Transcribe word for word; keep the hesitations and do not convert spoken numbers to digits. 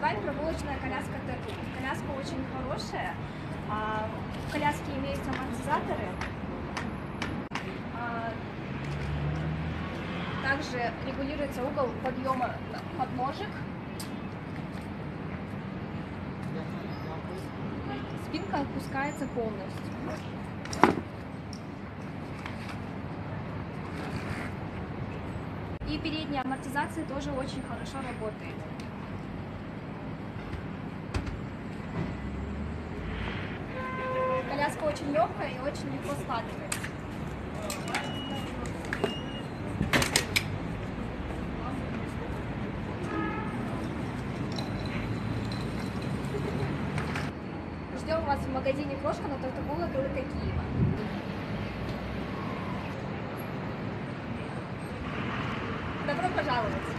вами прогулочная коляска Т-Тур. Коляска очень хорошая. В коляске имеются амортизаторы. Также регулируется угол подъема подножек. Спинка опускается полностью. И передняя амортизация тоже очень хорошо работает. Коляска очень легкая и очень легко складывается. Ждем вас в магазине «Крошка» на Тартагула, Велика Киева. Добро пожаловать!